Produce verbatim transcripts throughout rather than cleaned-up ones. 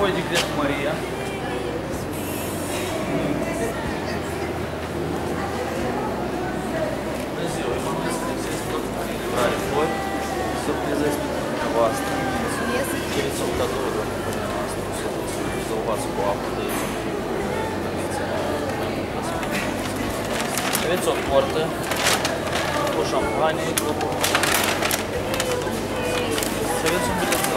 voi de Cred Maria. Bună ziua, eu mă numesc Alexei Scot, care livrare flori. Surprizez pentru dumneavoastră. Mulțumesc. Cereți o cadou de la compania noastră, să rezolvați cu apă de aveți o tortă, o șampanie, să aveți un bulețel.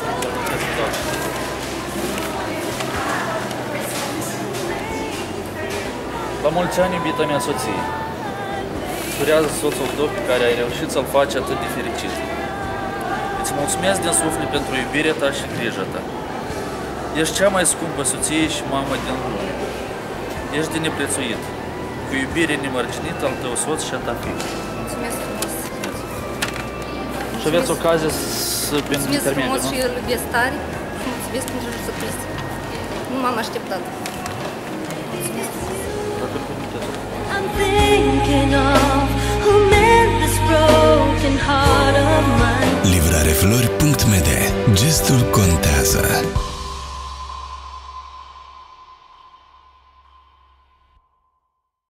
La mulți ani, iubita mea soție. Durează soțul tău pe care ai reușit să-l faci atât de fericit. Îți mulțumesc din suflet pentru iubirea ta și grija ta. Ești cea mai scumpă soție și mamă din lume. Ești de neprețuit. Cu iubire nemărginită al tău soț și a ta fiică. Mulțumesc frumos. Și aveți ocazia să Mulțumesc frumos și îl iubesc tare și mulțumesc pentru surpriz. Nu m-am așteptat. Mulțumesc. Dacă îl permiteți. I'm thinking of